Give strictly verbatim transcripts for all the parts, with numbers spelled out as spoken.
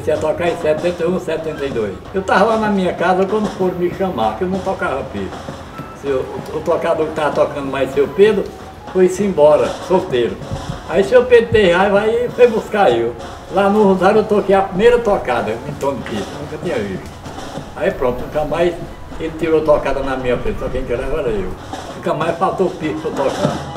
comecei a tocar em setenta e um, setenta e dois. Eu estava lá na minha casa quando foram me chamar, que eu não tocava pife. Seu, o, o tocador que estava tocando mais, seu Pedro, foi-se embora, solteiro. Aí seu Pedro teve raiva e foi buscar eu. Lá no Rosário eu toquei a primeira tocada em tom de pife, nunca tinha visto. Aí pronto, nunca mais ele tirou tocada na minha frente, só quem queria era eu. Nunca mais faltou pife para tocar.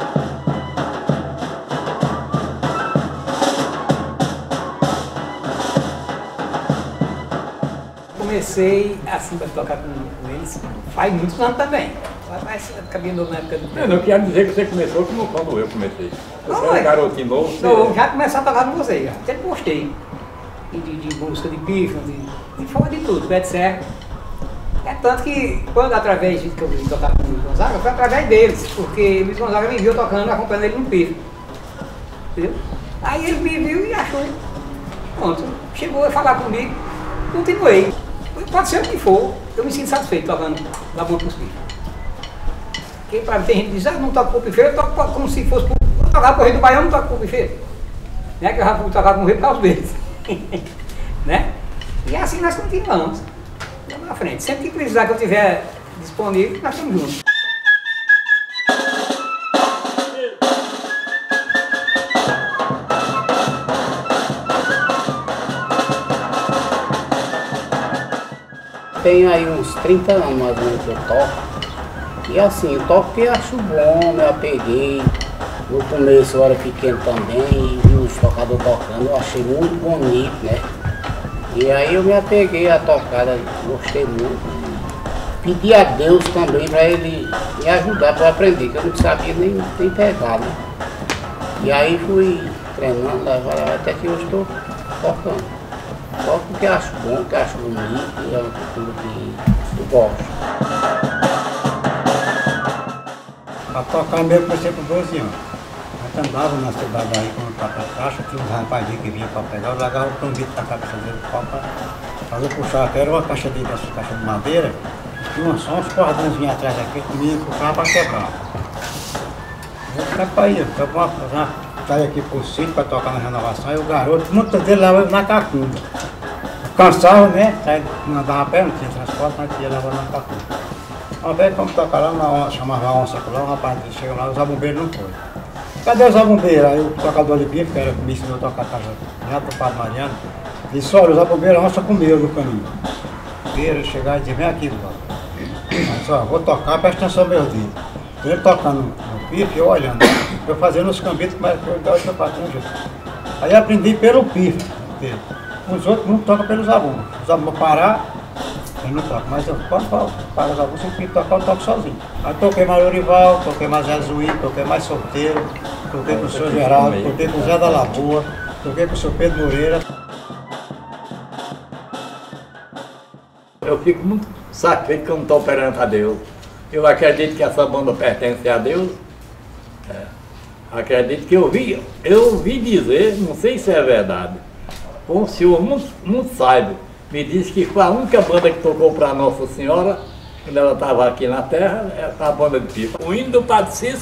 Comecei assim para tocar com, com eles faz muitos anos também. Mas cabia novo na época do Eu não quero dizer que você começou como quando eu comecei. Você não, era é. garotinho novo. Você... Não, já comecei a tocar com você, já. Sempre gostei. De, de, de música, de pífano, de, de fora de tudo, pé de serra. É tanto que quando através de que eu vim tocar com o Luiz Gonzaga, foi através deles, porque o Luiz Gonzaga me viu tocando, acompanhando ele no pífano. Entendeu? Aí ele me viu e achou. Pronto, chegou a falar comigo, continuei. Pode ser o que for, eu me sinto satisfeito tocando na boca dos pífanos. Porque pra mim tem gente que diz, ah, não toco pro pifeiro, eu toco como se fosse pro... Eu tocava pro Rei do Baião, não toco pro pifeiro. Né? Que eu já fui tocar com o Rei por causa deles. Né? E assim nós continuamos. Vamos na frente. Sempre que precisar que eu tiver disponível, nós estamos juntos. Tenho aí uns trinta anos mais ou menos que eu toco. E assim, eu toco porque acho bom, me apeguei. No começo eu era pequeno também e vi os tocadores tocando, eu achei muito bonito, né? E aí eu me apeguei à tocada, gostei muito. Pedi a Deus também para ele me ajudar para aprender, que eu não sabia nem, nem pegar, né? E aí fui treinando, levando, até que hoje estou tocando. Toco porque acho bom, porque acho bonito, é uma cultura que eu gosto. Para tocar mesmo comecei com doze anos. A gente andava na cidade aí quando para a caixa, tinha uns rapazinhos que vinham para pegar, eu largava o convite para a cabeça dele para fazer puxar, que era uma caixa de, dessas caixas de madeira, tinha só uns cordãozinhos atrás aqui, comigo e puxava para quebrar. Eu ficava para ir, ficava uma saia aqui por sítio para tocar na renovação, e o garoto, muitas vezes levava na cacunda. Cansava, né? Andava a pé, não tinha transporte, mas ia levando na cacunda. Uma vez fomos tocar lá, uma, chamava a onça lá, um rapaz chegou lá, o Zé Bombeiro não foi. Cadê o Zé Bombeiro? Aí o tocador de bife, que era que me ensinou a tocar já do Padre Mariano, disse, olha, o Zé Bombeiro, a onça comeu no caminho. Ele chegar e disse, vem aqui, Lula. Disse, ó, vou tocar, presta atenção meus dedos. Ele tocando no pife, eu olhando, eu fazendo os cambitos, mas eu dava o patrão junto. Aí aprendi pelo pife dele. Os outros não tocam pelos abumbos. Os abumbos parar, eu não toco, mas eu quando para os abumbos, se o pife tocar, eu toco sozinho. Aí toquei mais Lorival, toquei mais Jesuí, toquei mais Solteiro, toquei com o senhor Geraldo, toquei com o Zé da Lagoa, toquei com o senhor Pedro Moreira. Eu fico muito satisfeito que eu não estou perante a Deus. Eu acredito que essa banda pertence a Deus. É. Acredito que eu vi, eu ouvi dizer, não sei se é verdade, um senhor muito, muito sábio me disse que foi a única banda que tocou para Nossa Senhora, quando ela estava aqui na terra, era a banda de pipa. O hino do Padre Cícero